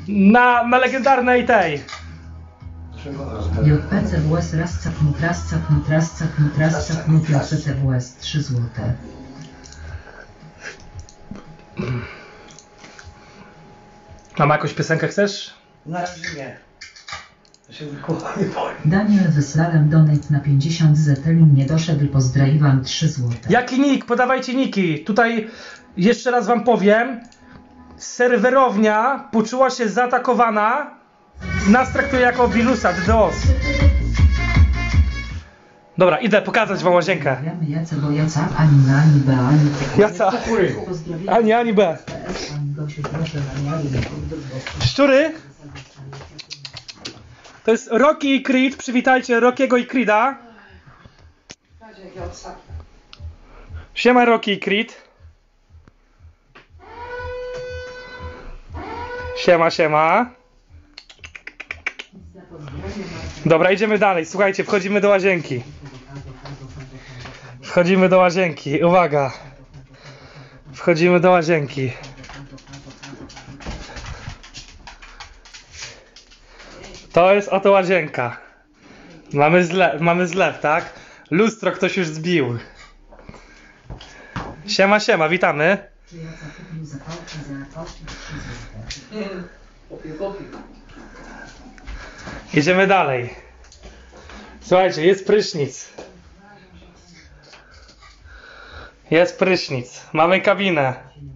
Na legendarnej tej. JPCWS raz capnut, raz capnut, raz capnut, raz capnut, JPCWS 3 złote. Mama, jakąś piosenkę chcesz? Na razie nie. Daniel wysłałem donate na 50 zetelin, nie doszedł, pozdrawiam 3 złote. Jaki nick? Podawajcie niki. Tutaj jeszcze raz wam powiem. Serwerownia poczuła się zaatakowana. Nas traktuje jako wirusa, DDoS. Dobra, idę pokazać wam łazienkę. Pozdrawiamy Jace, bo Jaca, ani na, ani B, ani Jaca, ani B. Szczury? To jest Rocky i Creed. Przywitajcie Rockiego i Creeda. Siema Rocky i Creed. Siema, siema. Dobra, idziemy dalej. Słuchajcie, wchodzimy do łazienki. Wchodzimy do łazienki. Uwaga. Wchodzimy do łazienki. To jest oto łazienka. Mamy zlew, tak? Lustro ktoś już zbił. Siema, siema, witamy. Idziemy dalej. Słuchajcie, jest prysznic. Jest prysznic. Mamy kabinę.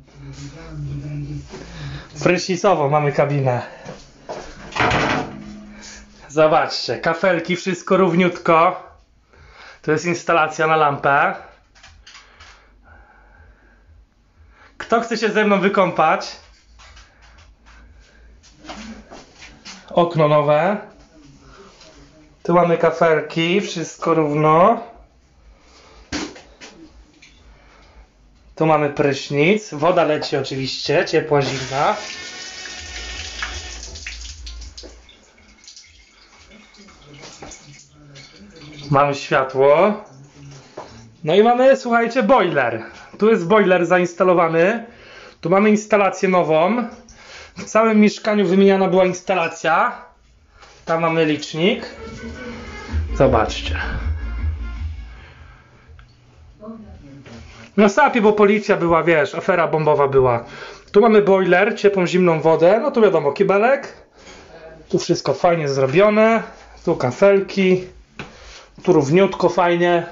Prysznicową mamy kabinę. Zobaczcie, kafelki, wszystko równiutko. To jest instalacja na lampę. Kto chce się ze mną wykąpać? Okno nowe. Tu mamy kafelki, wszystko równo. Tu mamy prysznic. Woda leci oczywiście, ciepła, zimna. Mamy światło. No i mamy, słuchajcie, boiler. Tu jest boiler zainstalowany. Tu mamy instalację nową. W całym mieszkaniu wymieniana była instalacja. Tam mamy licznik. Zobaczcie. Na sapie, bo policja była, wiesz, afera bombowa była. Tu mamy boiler, ciepłą, zimną wodę. No tu wiadomo, kibelek. Tu wszystko fajnie zrobione. Tu kafelki. Tu równiutko, fajnie.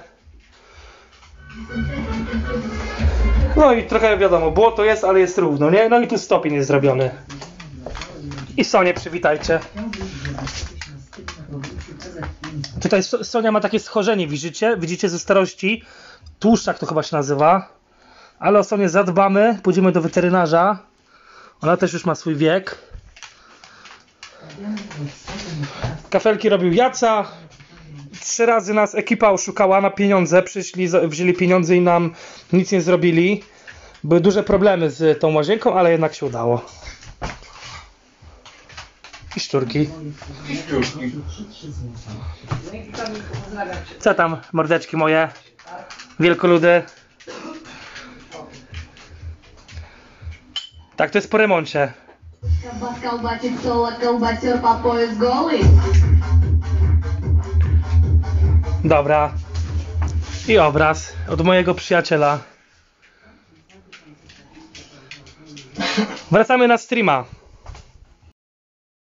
No i trochę wiadomo, błoto jest, ale jest równo, nie? No i tu stopień jest zrobiony. I Sonię przywitajcie. Tutaj Sonia ma takie schorzenie, widzicie ze starości. Tłuszczak to chyba się nazywa. Ale o Sonię zadbamy, pójdziemy do weterynarza. Ona też już ma swój wiek. Kafelki robił Jaca. 3 razy nas ekipa oszukała na pieniądze. Przyszli, wzięli pieniądze i nam nic nie zrobili. Były duże problemy z tą łazienką, ale jednak się udało. I szczurki. Co tam, mordeczki moje? Wielkoludy. Tak, to jest po remoncie. Dobra. I obraz od mojego przyjaciela. Wracamy na streama.